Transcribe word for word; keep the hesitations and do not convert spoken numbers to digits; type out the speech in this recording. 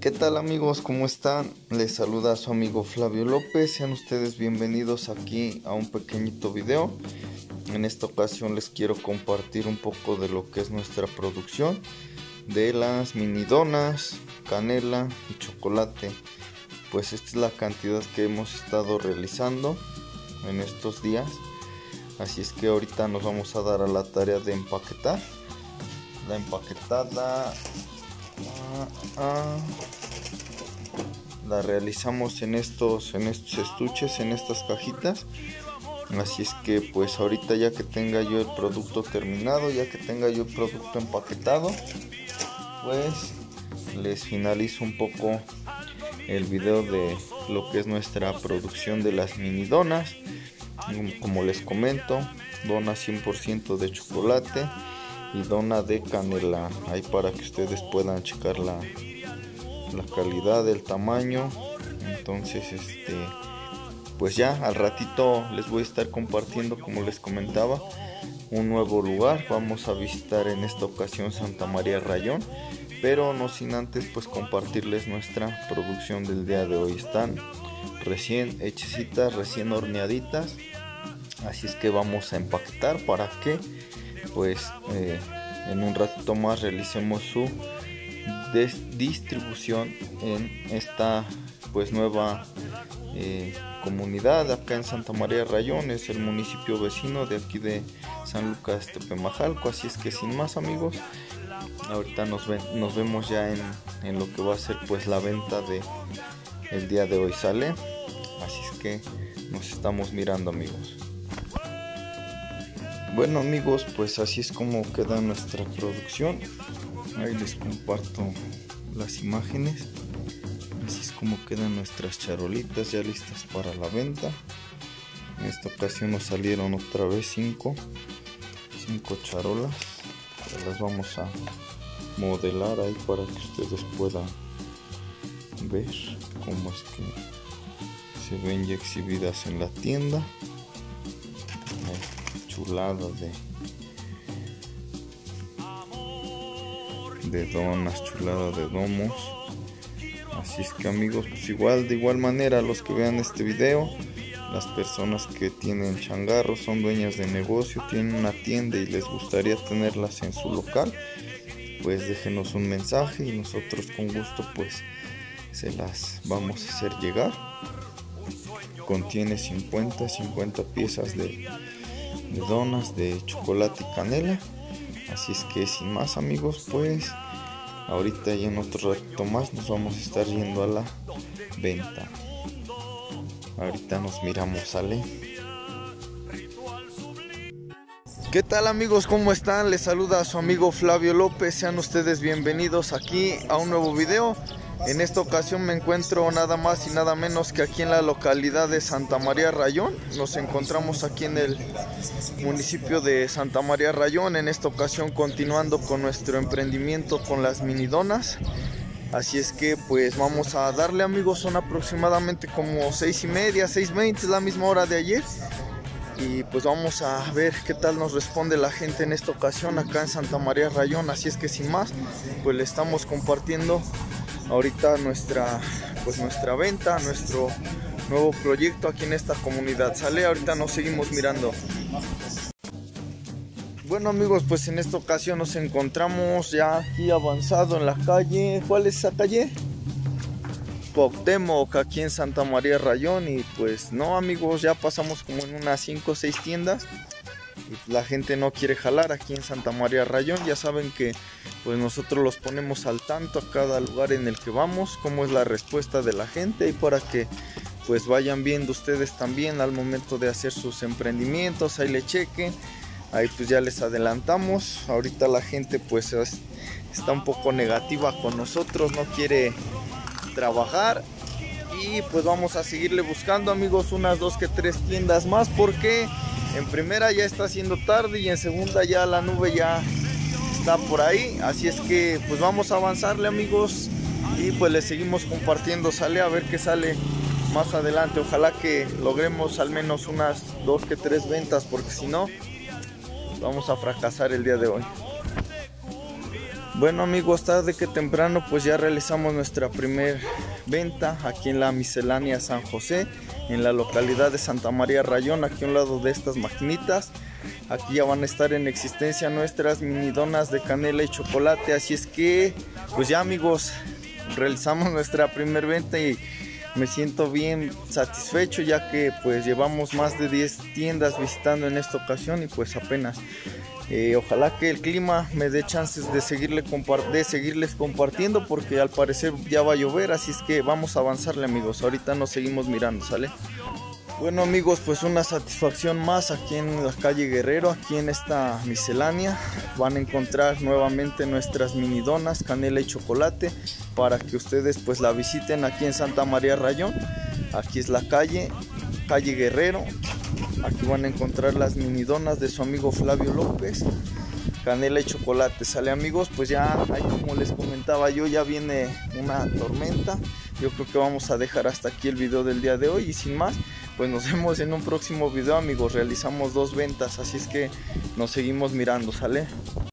¿Qué tal amigos? ¿Cómo están? Les saluda su amigo Flavio López. Sean ustedes bienvenidos aquí a un pequeñito video. En esta ocasión les quiero compartir un poco de lo que es nuestra producción de las mini donas, canela y chocolate. Pues esta es la cantidad que hemos estado realizando en estos días. Así es que ahorita nos vamos a dar a la tarea de empaquetar. La empaquetada ah, ah, la realizamos en estos en estos estuches, en estas cajitas. Así es que pues ahorita, ya que tenga yo el producto terminado, ya que tenga yo el producto empaquetado, pues les finalizo un poco el video de lo que es nuestra producción de las mini donas. Como les comento, dona cien por ciento de chocolate y dona de canela, ahí para que ustedes puedan checar la, la calidad, el tamaño. Entonces este pues ya al ratito les voy a estar compartiendo, como les comentaba, un nuevo lugar. Vamos a visitar en esta ocasión Santa María Rayón, pero no sin antes pues compartirles nuestra producción del día de hoy. Están recién hechecitas, recién horneaditas, así es que vamos a empaquetar para que pues eh, en un ratito más realicemos su distribución en esta pues nueva eh, comunidad acá en Santa María Rayón. Es el municipio vecino de aquí de San Lucas Tepemajalco. Así es que sin más amigos, ahorita nos, ven, nos vemos ya en, en lo que va a ser pues la venta de el día de hoy, ¿sale? Así es que nos estamos mirando amigos. Bueno amigos, pues así es como queda nuestra producción. Ahí les comparto las imágenes. Así es como quedan nuestras charolitas ya listas para la venta. En esta ocasión nos salieron otra vez cinco cinco charolas. Las vamos a modelar ahí para que ustedes puedan ver cómo es que se ven ya exhibidas en la tienda. Chulada de de donas, chulada de domos. Así es que amigos, pues igual de igual manera, los que vean este video, las personas que tienen changarros, son dueñas de negocio, tienen una tienda y les gustaría tenerlas en su local, pues déjenos un mensaje y nosotros con gusto pues se las vamos a hacer llegar. Contiene cincuenta piezas de de donas de chocolate y canela. Así es que sin más amigos, pues ahorita y en otro rato más nos vamos a estar yendo a la venta. Ahorita nos miramos, ¿sale? ¿Qué tal amigos? ¿Cómo están? Les saluda a su amigo Flavio López. Sean ustedes bienvenidos aquí a un nuevo video. En esta ocasión me encuentro nada más y nada menos que aquí en la localidad de Santa María Rayón. Nos encontramos aquí en el municipio de Santa María Rayón. En esta ocasión continuando con nuestro emprendimiento con las mini donas. Así es que pues vamos a darle amigos, son aproximadamente como seis y media, seis veinte, es la misma hora de ayer. Y pues vamos a ver qué tal nos responde la gente en esta ocasión acá en Santa María Rayón. Así es que sin más, pues le estamos compartiendo ahorita nuestra pues nuestra venta, nuestro nuevo proyecto aquí en esta comunidad, ¿sale? Ahorita nos seguimos mirando. Bueno amigos, pues en esta ocasión nos encontramos ya aquí avanzado en la calle. ¿Cuál es esa calle? Cuauhtémoc, aquí en Santa María Rayón. Y pues no amigos, ya pasamos como en unas cinco o seis tiendas y la gente no quiere jalar aquí en Santa María Rayón. Ya saben que pues nosotros los ponemos al tanto a cada lugar en el que vamos, cómo es la respuesta de la gente, y para que pues vayan viendo ustedes también al momento de hacer sus emprendimientos, ahí le chequen. Ahí pues ya les adelantamos, ahorita la gente pues es, está un poco negativa con nosotros, no quiere trabajar. Y pues vamos a seguirle buscando amigos unas dos que tres tiendas más, porque en primera ya está haciendo tarde y en segunda ya la nube ya está por ahí. Así es que pues vamos a avanzarle amigos y pues les seguimos compartiendo, sale, a ver qué sale más adelante. Ojalá que logremos al menos unas dos que tres ventas, porque si no vamos a fracasar el día de hoy. Bueno amigos, tarde que temprano pues ya realizamos nuestra primer venta aquí en la miscelánea San José, en la localidad de Santa María Rayón, aquí a un lado de estas maquinitas. Aquí ya van a estar en existencia nuestras mini donas de canela y chocolate, así es que pues ya amigos, realizamos nuestra primer venta y me siento bien satisfecho, ya que pues llevamos más de diez tiendas visitando en esta ocasión y pues apenas eh, ojalá que el clima me dé chances de, seguirle de seguirles compartiendo, porque al parecer ya va a llover, así es que vamos a avanzarle amigos. Ahorita nos seguimos mirando, ¿sale? Bueno amigos, pues una satisfacción más aquí en la calle Guerrero, aquí en esta miscelánea. Van a encontrar nuevamente nuestras mini donas, canela y chocolate, para que ustedes pues la visiten aquí en Santa María Rayón. Aquí es la calle, calle Guerrero. Aquí van a encontrar las mini donas de su amigo Flavio López, canela y chocolate. Sale amigos, pues ya ahí como les comentaba yo, ya viene una tormenta. Yo creo que vamos a dejar hasta aquí el video del día de hoy y sin más, pues nos vemos en un próximo video amigos. Realizamos dos ventas, así es que nos seguimos mirando, ¿sale?